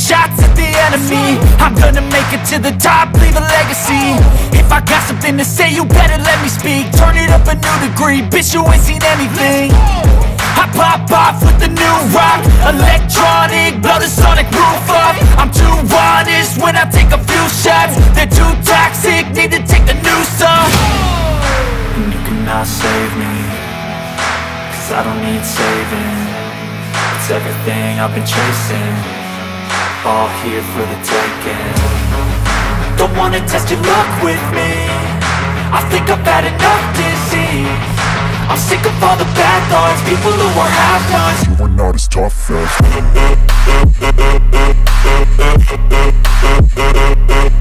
shots at the enemy. I'm gonna make it to the top, leave a legacy. If I got something to say, you better let me speak. Turn it up a new degree, bitch, you ain't seen anything. I pop off with the new rock, electronic, blow the sonic roof up. I'm too honest when I take a few shots. They're too toxic, need to take the noose off. And you cannot save me, cause I don't need saving. It's everything I've been chasing, all here for the taking. Don't wanna test your luck with me, I think I've had enough disease. I'm sick of all the bad thoughts, people who are half-nots. You are not as tough as